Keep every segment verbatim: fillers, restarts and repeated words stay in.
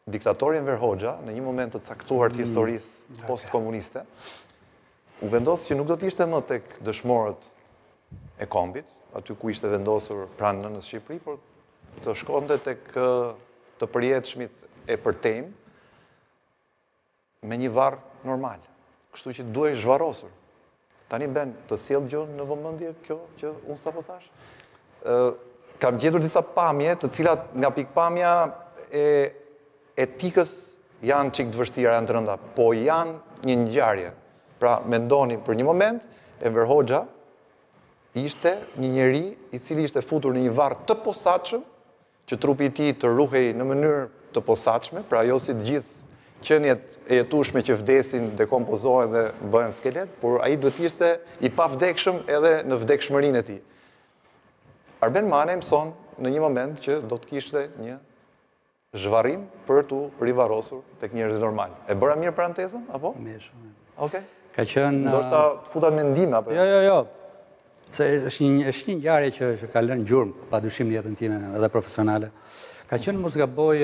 diktatori Enver Hoxha, në një moment të caktuar të historisë post-komuniste, u vendos që nuk do të ishte më tek dëshmorët e kombit, aty ku ishte vendosur pranë nënës Shqipëri, por të shkonte tek të përjetshmit e përtejm me një varr normal. Kështu që duhej zhvarrosur. Tani ben të sjell gjë në vëmendje kjo që unë sapo thash. Ë kam gjetur disa pamje, të cilat nga pikpamja e etikës janë çik të vështira, janë të rënda, po janë një ngjarje. Pra mendoni për një moment, Enver Hoxha ishte një njeri i cili ishte futur në një varr të posaçëm, që trupi i tij të ruhej në mënyrë të posaçme, pra jo si të gjithë qenjet e jetueshme që vdesin, dekompozohen dhe bëhen skelet, por ai duhet të ishte i pavdekshëm edhe në vdekshmërinë e tij. Arben Mane mëson në një moment që do të kishte një zhvarrim për t'u rivarrosur tek njerëzit normal. E bëra mirë parantezën apo? Mirë shumë. Okej. Ka qenë ndoshta të futa mendime apo? Jo, jo, jo. Se është një është një ngjarje që që ka lënë gjurmë padyshim në jetën time edhe profesionale. Ka qenë mos gaboj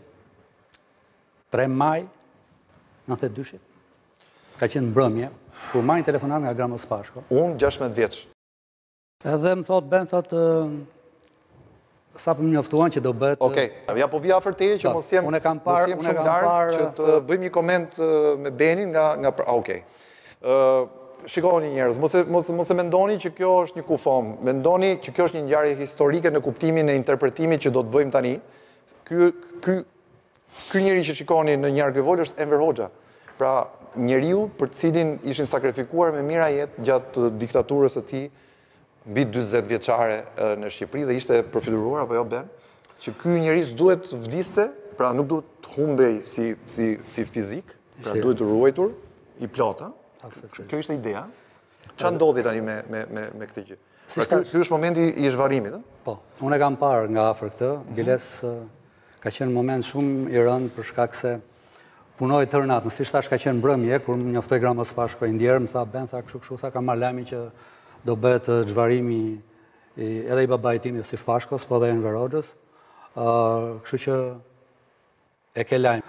tre maj nëntëdhjetë e dyshit. Ka qenë mbrëmje, kur marrin telefonat nga Gramos Pashko. Unë gjashtëdhjetë vjeç. Edhe më thot Ben thot sa po më njoftuan që do bëhet. Okej, ja po vi afër teje që mos jem unë kam parë, unë kam parë që të bëjmë një koment me Benin nga nga okej. Ë shikoni njerëz, mos e mos mos e mendoni që kjo është një kufom. Mendoni që kjo është një ngjarje historike në kuptimin e interpretimit që do të bëjmë tani. Ky ky ky njeri që shikoni në një argëvol është Enver Hoxha. Pra, njeriu për cilin ishin sakrifikuar me mira jetë gjatë diktaturës së tij mbi dyzet vjeçare në Shqipëri dhe ishte përfituar apo jo Ben, që ky njerëz duhet të vdiste, pra nuk duhet të humbej si si si fizik, pra duhet të ruajtur i plot, ha? Kjo ishte ideja. Çfarë ndodhi tani me me me me këtë gjë? Pra ky ky është momenti i zhvarrimit, ëh? Po, unë e kam parë nga afër këtë, biles ka qenë moment shumë i rënd për shkak se punoj tërë natën, si thash ka qenë mbrëmje kur më njoftoi Gramos Pashko i ndjerë, më tha Ben, tha kështu kështu, tha kam marrë lajmin që do bëhet zhvarrimi edhe i babait tim Josif Pashkos, po edhe Enver Hoxhës. Kështu që e ke lajm.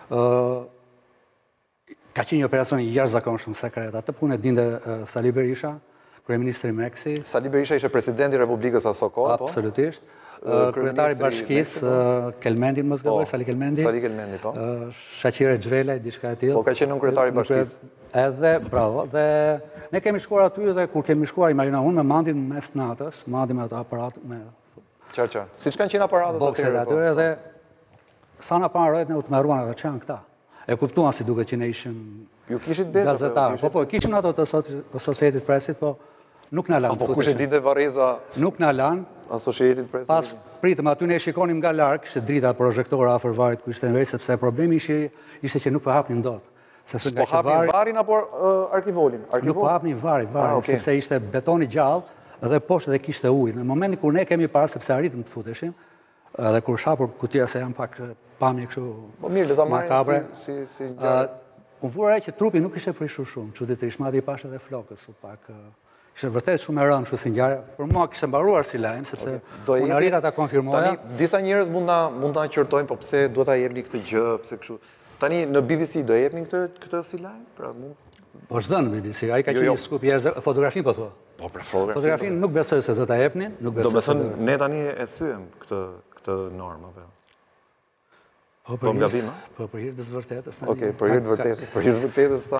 Ka qenë një operacion i jashtëzakonshëm sekret. Atë punë e dinte Sali Berisha, kryeministri Meksi. Sali Berisha ishte presidenti i Republikës aso kohë, po? Absolutisht. Kryetari i bashkisë Kelmendi, mos gaboj, Sali Kelmendi. Sali Kelmendi, po. Shaqire Xhvelaj, diçka e tillë. Po ka qenë nën kryetari i bashkisë. Edhe, bravo, dhe ne kemi shkuar aty dhe kur kemi shkuar, imagjino, unë me mandin mes natës, mandi me ato aparat, me... Qarë, qarë. Si që kanë qenë aparatët bokset atyre, dhe sa na parojt ne u të meruan edhe që janë këta. E kuptuan si duke që ne ishim gazetarë. Po, po, kishim ato të Associated Pressit, po nuk në lanë. Po, kush e dinte Vareza? Nuk në lanë. Associated Pressit? Pas pritëm, aty ne shikonim nga larkë, kështë drita projektora afër varit ku ishte në vej, sepse problemi ishte që nuk po hapnin dot. Po hapni varin apo arkivolin? Nuk po hapni varin, varin, sepse ishte betoni gjallë dhe poshtë dhe kishte ujë. Në momentin kur ne kemi parë, sepse arritëm të futeshim, dhe kur shapur kutia se janë pak pamje kështu makabre, unë vura e që trupi nuk ishte prishur shumë, çuditërisht, madje i pashte dhe flokët, pak... Ishte vërtet shumë e rëndë kështu si ngjarje. Për mua kishte mbaruar si lajm, sepse unë arrita ta konfirmoja. Tani disa njerëz mund ta mund ta qortojnë, po pse duhet ta jepni këtë gjë, pse kështu. Tani në B B C do jepni këtë këtë si lajm? Pra mund. Po çdo në B B C, ai ka qenë një skup jashtë fotografinë po thua. Po pra fotografinë. Fotografinë nuk besoj se do ta jepnin, nuk besoj. Do të thënë ne tani e thyem këtë këtë normë apo. Po për gabim, po për hir të vërtetës. Okej, për hir të vërtetës, për hir të vërtetës.